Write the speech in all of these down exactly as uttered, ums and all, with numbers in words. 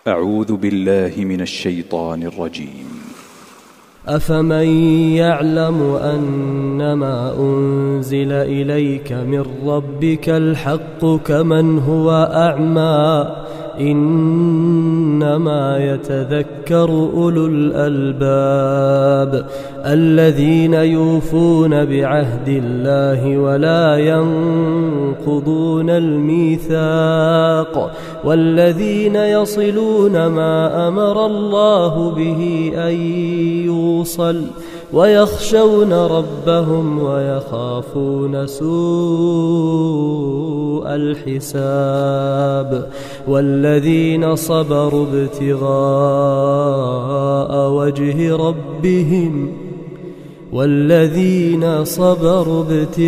أعوذ بالله من الشيطان الرجيم. أفمن يعلم أنما أنزل إليك من ربك الحق كمن هو أعمى إنما يتذكر أولو الألباب الذين يوفون بعهد الله ولا ينقضون الميثاق والذين يصلون ما أمر الله به أن يوصل ويخشون ربهم ويخافون سوء الحساب والذين صبروا ابتغاء وجه ربهم والذين صبروا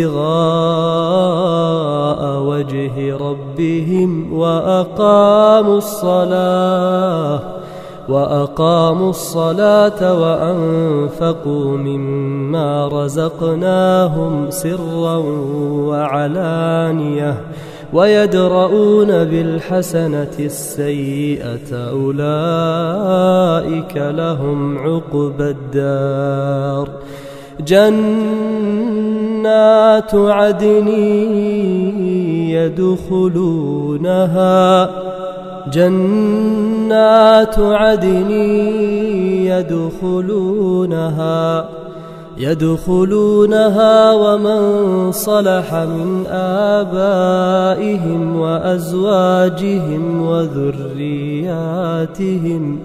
ابتغاء وجه ربهم وأقاموا الصلاة وأقاموا الصلاة وأنفقوا مما رزقناهم سرا وعلانية ويدرؤون بالحسنة السيئة أولئك لهم عقبى الدار جنات عدن يدخلونها جنات عدن يدخلونها يدخلونها ومن صلح من آبائهم وأزواجهم وذرياتهم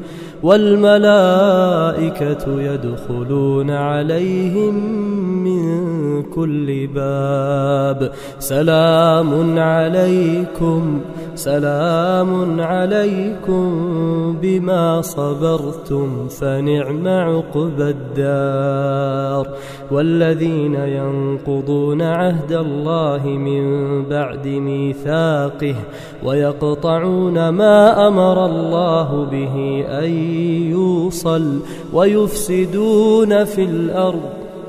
والملائكة يدخلون عليهم من كل باب سلام عليكم سلام عليكم بما صبرتم فنعم عقبى الدار والذين ينقضون عهد الله من بعد ميثاقه ويقطعون ما أمر الله به أن يوصل ويفسدون في الأرض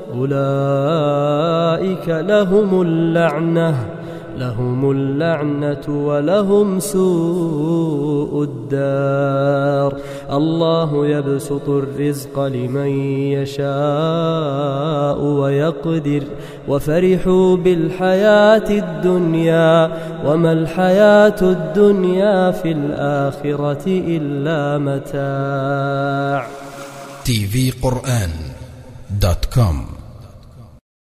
أولئك لهم اللعنة لهم اللعنة ولهم سوء الدار الله يبسط الرزق لمن يشاء ويقدر وفرحوا بالحياة الدنيا وما الحياة الدنيا في الآخرة إلا متاع. تي في قرآن دوت كوم